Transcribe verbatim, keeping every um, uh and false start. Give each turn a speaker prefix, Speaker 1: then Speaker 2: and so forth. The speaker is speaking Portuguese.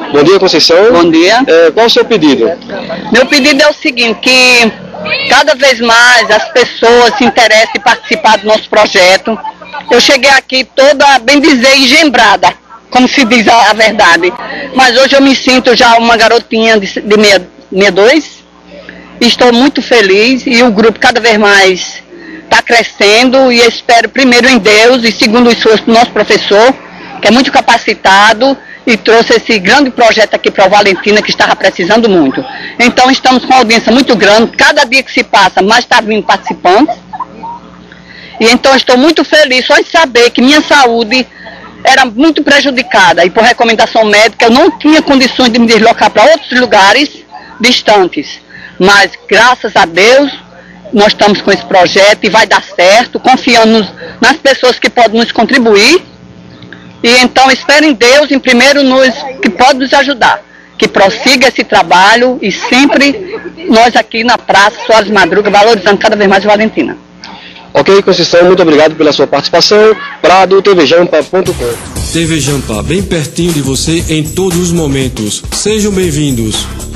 Speaker 1: Bom dia, Conceição.
Speaker 2: Bom dia.
Speaker 1: É, qual o seu pedido?
Speaker 2: Meu pedido é o seguinte, que cada vez mais as pessoas se interessem em participar do nosso projeto. Eu cheguei aqui toda, bem dizer, engembrada, como se diz a, a verdade. Mas hoje eu me sinto já uma garotinha de, de meia, meia dois. Estou muito feliz e o grupo cada vez mais está crescendo e eu espero primeiro em Deus e segundo o esforço do nosso professor, que é muito capacitado e trouxe esse grande projeto aqui para o Valentina, que estava precisando muito. Então estamos com uma audiência muito grande, cada dia que se passa mais está vindo participantes. E então estou muito feliz só em saber que minha saúde era muito prejudicada e por recomendação médica eu não tinha condições de me deslocar para outros lugares distantes. Mas graças a Deus nós estamos com esse projeto e vai dar certo, confiando nas pessoas que podem nos contribuir. E então espero em Deus, em primeiro, nos, que pode nos ajudar, que prossiga esse trabalho e sempre nós aqui na Praça Soares Madruga, valorizando cada vez mais a Valentina.
Speaker 1: Ok, Conceição, muito obrigado pela sua participação. Prado, T V Jampa ponto com.
Speaker 3: T V Jampa, bem pertinho de você em todos os momentos. Sejam bem-vindos.